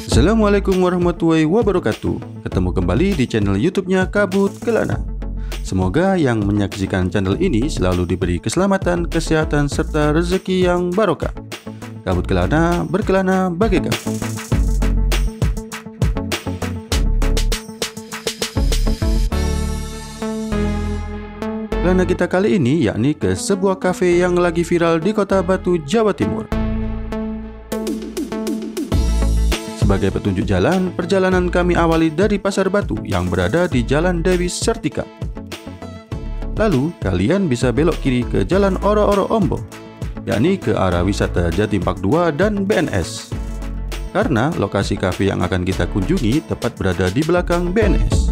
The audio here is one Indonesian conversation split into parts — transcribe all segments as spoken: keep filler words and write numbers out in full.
Assalamualaikum warahmatullahi wabarakatuh. Ketemu kembali di channel YouTube-nya Kabut Kelana. Semoga yang menyaksikan channel ini selalu diberi keselamatan, kesehatan, serta rezeki yang barokah. Kabut Kelana berkelana bagaikan. Kelana kita kali ini yakni ke sebuah kafe yang lagi viral di Kota Batu, Jawa Timur. Sebagai petunjuk jalan, perjalanan kami awali dari Pasar Batu yang berada di Jalan Dewi Sertika. Lalu, kalian bisa belok kiri ke Jalan Oro-Oro Ombo, yakni ke arah wisata Jatim Park dua dan B N S. Karena lokasi kafe yang akan kita kunjungi tepat berada di belakang B N S.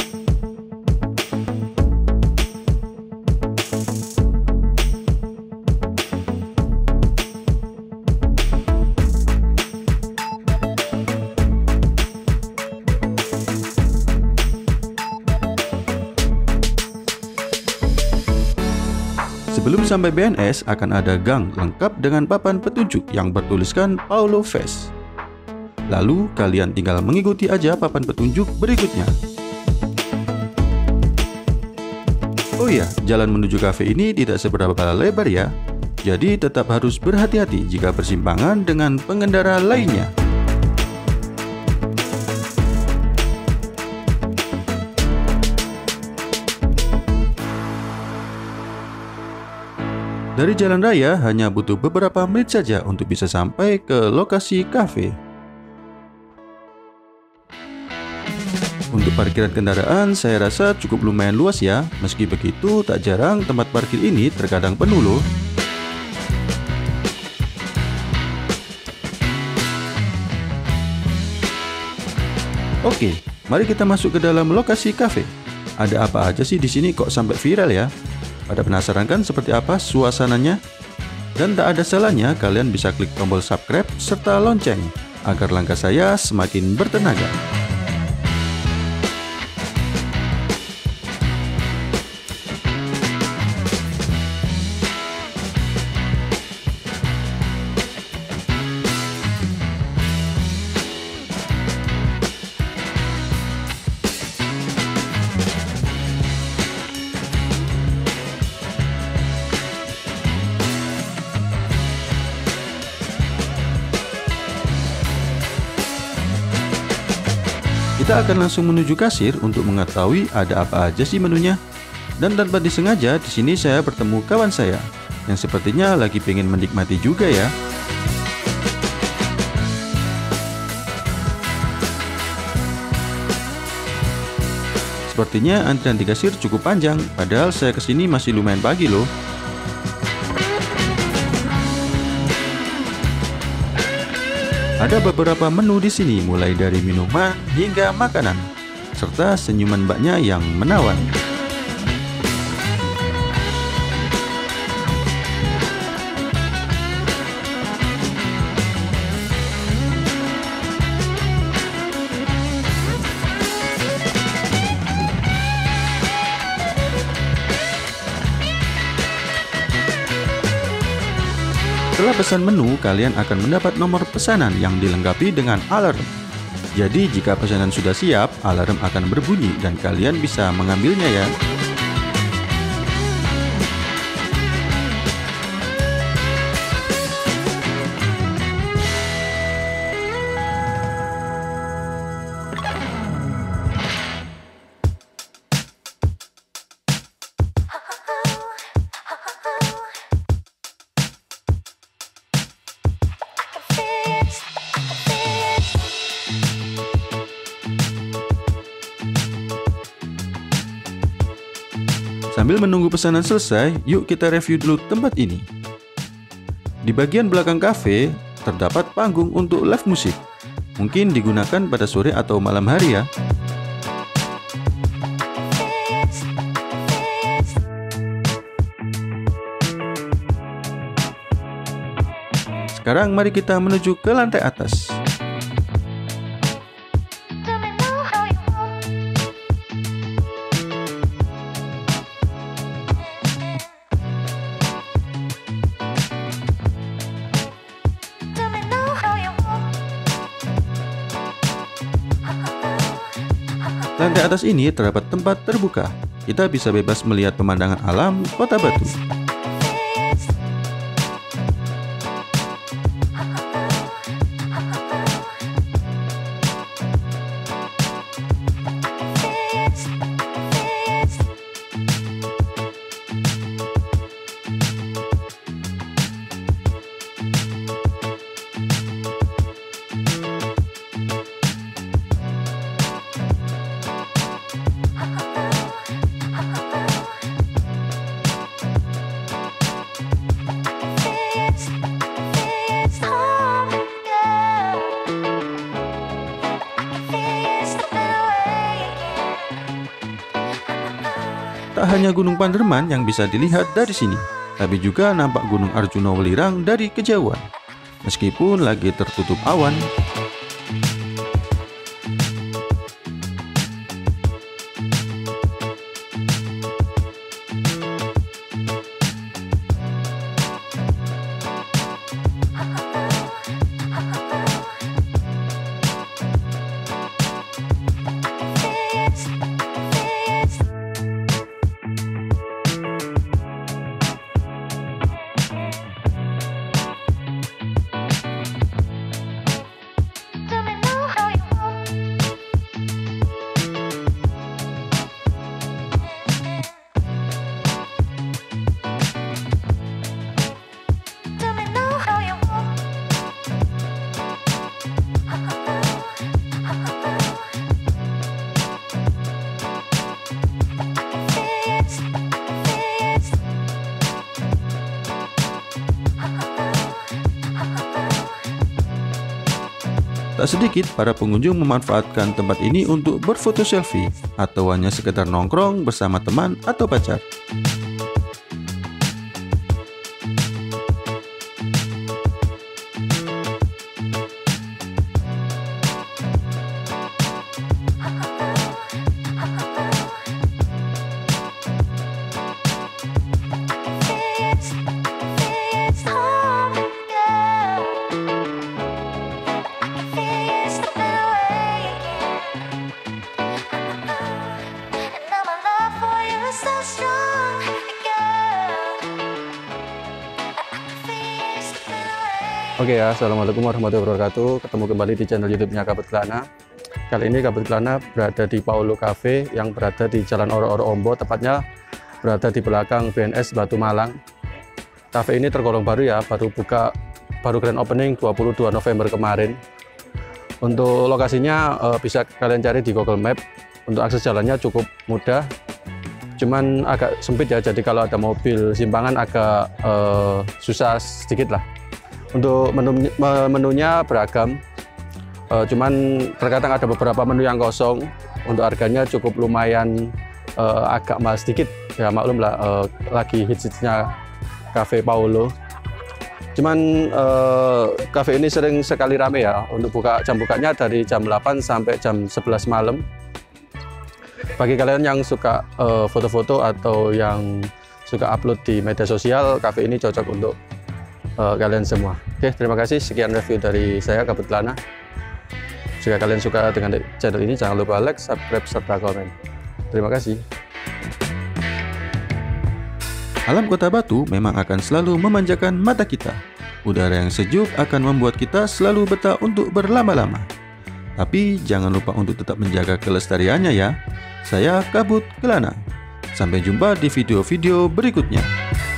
Sebelum sampai B N S akan ada gang lengkap dengan papan petunjuk yang bertuliskan Paulo Fest. Lalu kalian tinggal mengikuti aja papan petunjuk berikutnya. Oh iya, jalan menuju kafe ini tidak seberapa lebar ya. Jadi tetap harus berhati-hati jika bersimpangan dengan pengendara lainnya. Dari jalan raya hanya butuh beberapa menit saja untuk bisa sampai ke lokasi kafe. Untuk parkiran kendaraan saya rasa cukup lumayan luas ya. Meski begitu tak jarang tempat parkir ini terkadang penuh loh. Oke, mari kita masuk ke dalam lokasi kafe. Ada apa aja sih di sini kok sampai viral ya? Pada penasaran kan seperti apa suasananya? Dan tak ada salahnya kalian bisa klik tombol subscribe serta lonceng agar langkah saya semakin bertenaga. Kita akan langsung menuju kasir untuk mengetahui ada apa aja sih menunya. Dan tanpa disengaja di sini saya bertemu kawan saya yang sepertinya lagi pengen menikmati juga ya. Sepertinya antrian di kasir cukup panjang, padahal saya kesini masih lumayan pagi loh. Ada beberapa menu di sini, mulai dari minuman hingga makanan, serta senyuman mbaknya yang menawan. Setelah pesan menu, kalian akan mendapat nomor pesanan yang dilengkapi dengan alarm. Jadi jika pesanan sudah siap, alarm akan berbunyi dan kalian bisa mengambilnya ya. Sambil menunggu pesanan selesai, yuk kita review dulu tempat ini. Di bagian belakang kafe, terdapat panggung untuk live musik. Mungkin digunakan pada sore atau malam hari ya. Sekarang mari kita menuju ke lantai atas. Lantai atas ini terdapat tempat terbuka. Kita bisa bebas melihat pemandangan alam Kota Batu. Tak hanya Gunung Panderman yang bisa dilihat dari sini, tapi juga nampak Gunung Arjuna Welirang dari kejauhan. Meskipun lagi tertutup awan, tak sedikit para pengunjung memanfaatkan tempat ini untuk berfoto selfie atau hanya sekedar nongkrong bersama teman atau pacar. Oke ya, assalamualaikum warahmatullahi wabarakatuh. Ketemu kembali di channel YouTube-nya Kabut Kelana. Kali ini Kabut Kelana berada di Paulo Cafe yang berada di Jalan Oro-Oro Ombo, tepatnya berada di belakang B N S Batu Malang. Cafe ini tergolong baru ya, baru buka, baru grand opening dua puluh dua November kemarin. Untuk lokasinya eh, bisa kalian cari di Google Map. Untuk akses jalannya cukup mudah, cuman agak sempit ya. Jadi kalau ada mobil simpangan agak eh, susah sedikit lah. Untuk menu, menunya beragam, e, cuman terkadang ada beberapa menu yang kosong. Untuk harganya cukup lumayan e, agak mahal sedikit, ya maklum lah, e, lagi hits-hitsnya Cafe Paulo. Cuman e, cafe ini sering sekali rame ya. Untuk buka jam bukanya dari jam delapan sampai jam sebelas malam. Bagi kalian yang suka foto-foto e, atau yang suka upload di media sosial, cafe ini cocok untuk Uh, kalian semua. Oke, terima kasih. Sekian review dari saya, Kabut Kelana. Jika kalian suka dengan channel ini, jangan lupa like, subscribe, serta komen. Terima kasih. Alam Kota Batu memang akan selalu memanjakan mata kita. Udara yang sejuk akan membuat kita selalu betah untuk berlama-lama. Tapi jangan lupa untuk tetap menjaga kelestariannya ya. Saya Kabut Kelana. Sampai jumpa di video-video berikutnya.